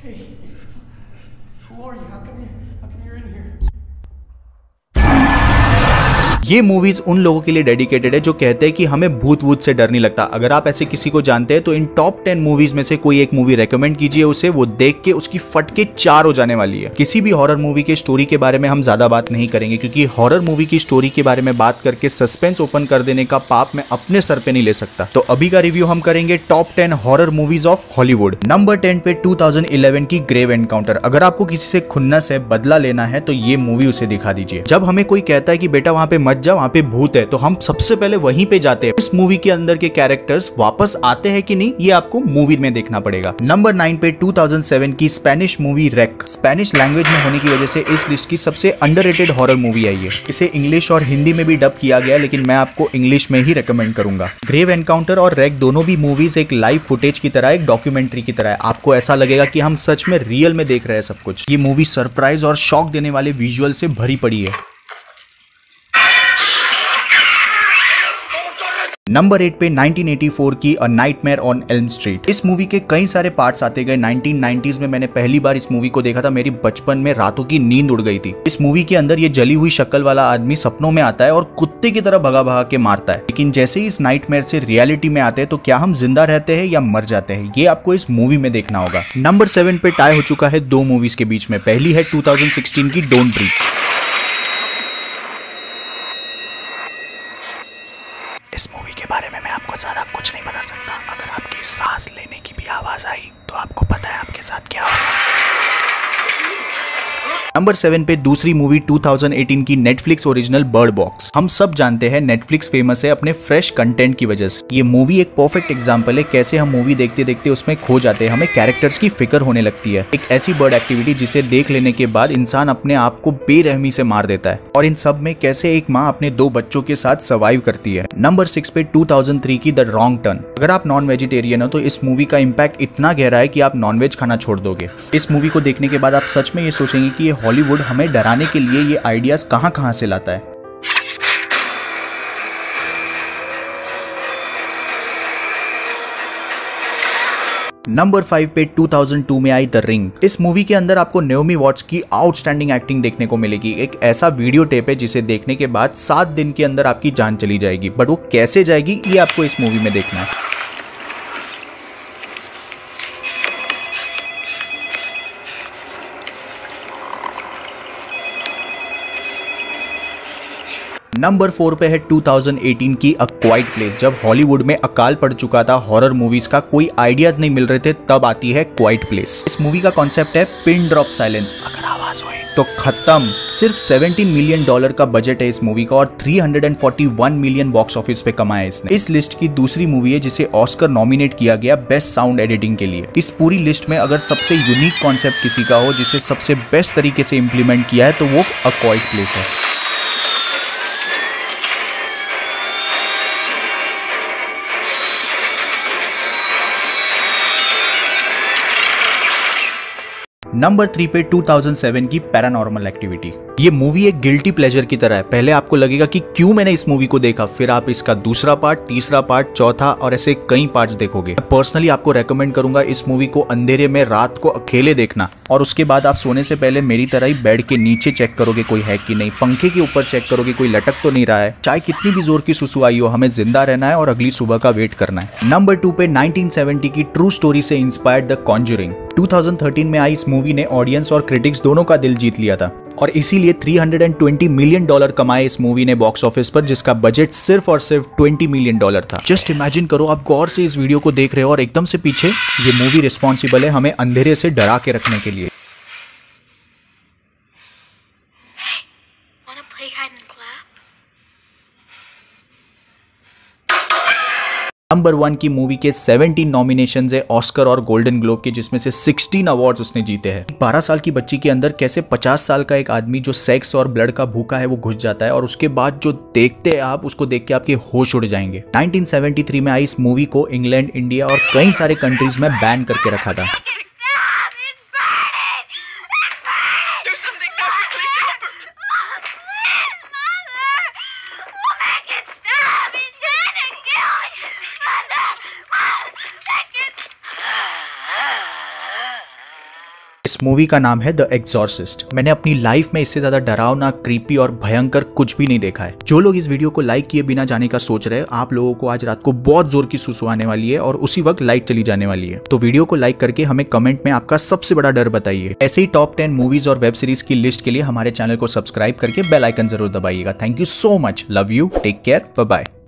Hey, who are you? How come you're in here? ये movies उन लोगों के लिए डेडिकेटेड है जो कहते हैं कि हमें भूत वूत से डर नहीं लगता। अगर आप ऐसे किसी को जानते हैं तो इन टॉप 10 मूवीज में से कोई एक मूवी रेकमेंड कीजिए उसे, वो देख के उसकी फट के 4 हो जाने वाली है। किसी भी हॉरर मूवी के स्टोरी के बारे में हम ज्यादा बात नहीं करेंगे क्योंकि हॉरर मूवी की स्टोरी के बारे में बात करके सस्पेंस ओपन कर देने का पाप मैं अपने सर पे नहीं ले सकता। तो अभी का रिव्यू हम करेंगे top 10 horror movies of Hollywood. Number 10 पे 2011 की ग्रेव एनकाउंटर। अगर आपको किसी से खुन्नस है, बदला लेना है तो ये मूवी उसे दिखा दीजिए। जब हमें कोई कहता है कि बेटा वहां पे मत जा, वहां पे भूत है, तो हम सबसे पहले वहीं पे जाते हैं। इस मूवी के अंदर के कैरेक्टर्स वापस आते हैं कि नहीं ये आपको मूवी में देखना पड़ेगा। नंबर 9 पे 2007 की Spanish movie REC. Spanish language में होने की वजह से इस लिस्ट की सबसे अंडररेटेड हॉरर मूवी आई है। इसे इंग्लिश और हिंदी में भी डब किया गया, लेकिन मैं आपको इंग्लिश में ही रेकमेंड करूंगा। ग्रेव एनकाउंटर और रेक दोनों भी मूवीज एक लाइव फुटेज की तरह, एक डॉक्यूमेंट्री की तरह है। आपको ऐसा लगेगा कि हम सच में रियल में देख रहे हैं सब कुछ। ये मूवी सरप्राइज और शॉक देने वाले विजुअल से भरी पड़ी है। नंबर 8 पे 1984 की A Nightmare on Elm Street. इस मूवी के कई सारे पार्ट्स आते गए। 1990s में मैंने पहली बार इस मूवी को देखा था। मेरी बचपन में रातों की नींद उड़ गई थी। इस मूवी के अंदर ये जली हुई शक्ल वाला आदमी सपनों में आता है और कुत्ते की तरह भगा भगा के मारता है। लेकिन जैसे ही इस नाइटमेयर से रियलिटी में आते हैं तो क्या हम जिंदा रहते हैं या मर जाते हैं, ये आपको इस मूवी में देखना होगा। नंबर 7 पे टाई हो चुका है 2 मूवीज के बीच में। पहली है 2016 की डोंट ब्रीथ। इस मूवी के बारे में मैं आपको ज्यादा कुछ नहीं बता सकता। अगर आपकी सांस लेने की भी आवाज आई तो आपको पता है आपके साथ क्या होगा। नंबर 7 पे दूसरी मूवी 2018 की नेटफ्लिक्स ओरिजिनल बर्ड बॉक्स। हम सब जानते हैं नेटफ्लिक्स फेमस है अपने फ्रेश कंटेंट की वजह से। ये मूवी एक परफेक्ट एग्जांपल है कैसे हम मूवी देखते देखते उसमें खो जाते हैं, हमें कैरेक्टर्स की फिक्र होने लगती है। एक ऐसी बर्ड एक्टिविटी जिसे देख लेने के बाद इंसान अपने आप को बेरहमी से मार देता है। और इन सब में कैसे एक माँ अपने 2 बच्चों के साथ सर्वाइव करती है। नंबर 6 पे 2003 की द रॉन्ग टर्न। अगर आप नॉन वेजिटेरियन हो तो इस मूवी का इम्पैक्ट इतना गहरा है कि आप नॉनवेज खाना छोड़ दोगे। इस मूवी को देखने के बाद आप सच में ये सोचेंगे कि ये हॉलीवुड हमें डराने के लिए ये आइडियाज कहां से लाता है। नंबर 5 पे 2002 में आई द रिंग। इस मूवी के अंदर आपको नेओमी वॉट्स की आउटस्टैंडिंग एक्टिंग देखने को मिलेगी। एक ऐसा वीडियो टेप है जिसे देखने के बाद 7 दिन के अंदर आपकी जान चली जाएगी, बट वो कैसे जाएगी ये आपको इस मूवी में देखना है। नंबर 4 पे है 2018 की अ क्वाइट प्लेस। जब हॉलीवुड में अकाल पड़ चुका था, हॉरर मूवीज का कोई आइडियाज नहीं मिल रहे थे, तब आती है क्वाइट प्लेस। इस मूवी का कॉन्सेप्ट है पिन ड्रॉप साइलेंस। अगर आवाज हुई तो खत्म। सिर्फ $17 मिलियन का बजट है इस मूवी का और 341 मिलियन बॉक्स ऑफिस पे कमाया इसने। इस लिस्ट की दूसरी मूवी है जिसे ऑस्कर नॉमिनेट किया गया बेस्ट साउंड एडिटिंग के लिए। इस पूरी लिस्ट में अगर सबसे यूनिक कॉन्सेप्ट किसी का हो जिसे सबसे बेस्ट तरीके से इम्प्लीमेंट किया है तो वो अ क्वाइट प्लेस है। नंबर 3 पे 2007 की पैरानॉर्मल एक्टिविटी। ये मूवी एक गिल्टी प्लेजर की तरह है। पहले आपको लगेगा कि क्यों मैंने इस मूवी को देखा, फिर आप इसका दूसरा पार्ट, तीसरा पार्ट, चौथा और ऐसे कई पार्ट्स देखोगे। पर्सनली आपको रेकमेंड करूंगा इस मूवी को अंधेरे में रात को अकेले देखना, और उसके बाद आप सोने से पहले मेरी तरह ही बेड के नीचे चेक करोगे कोई है कि नहीं, पंखे के ऊपर चेक करोगे कोई लटक तो नहीं रहा है। चाहे कितनी भी जोर की सुसु आई हो, हमें जिंदा रहना है और अगली सुबह का वेट करना है। नंबर 2 पे 1970 की ट्रू स्टोरी से इंस्पायर्ड द कॉन्जरिंग। 2013 में आई इस मूवी ने ऑडियंस और क्रिटिक्स दोनों का दिल जीत लिया था और इसीलिए $320 मिलियन कमाए इस मूवी ने बॉक्स ऑफिस पर, जिसका बजट सिर्फ और सिर्फ $20 मिलियन था। जस्ट इमेजिन करो, आप गौर से इस वीडियो को देख रहे हो और एकदम से पीछे ये मूवी रिस्पॉन्सिबल है हमें अंधेरे से डरा के रखने के लिए। नंबर 1 की मूवी के 17 नॉमिनेशंस है ऑस्कर और गोल्डन ग्लोब के, जिसमें से 16 अवार्ड्स उसने जीते हैं। 12 साल की बच्ची के अंदर कैसे 50 साल का एक आदमी जो सेक्स और ब्लड का भूखा है वो घुस जाता है और उसके बाद जो देखते हैं आप, उसको देख के आपके होश उड़ जाएंगे। 1973 में आई इस मूवी को इंग्लैंड, इंडिया और कई सारे कंट्रीज में बैन करके रखा था। इस मूवी का नाम है द एग्जॉर्सिस्ट। मैंने अपनी लाइफ में इससे ज्यादा डरावना, क्रीपी और भयंकर कुछ भी नहीं देखा है। जो लोग इस वीडियो को लाइक किए बिना जाने का सोच रहे हैं, आप लोगों को आज रात को बहुत जोर की सुसु आने वाली है और उसी वक्त लाइट चली जाने वाली है। तो वीडियो को लाइक करके हमें कमेंट में आपका सबसे बड़ा डर बताइए। ऐसे ही टॉप 10 मूवीज और वेब सीरीज की लिस्ट के लिए हमारे चैनल को सब्सक्राइब करके बेल आइकन जरूर दबाइएगा। Thank you so much. Love you, take care, bye bye.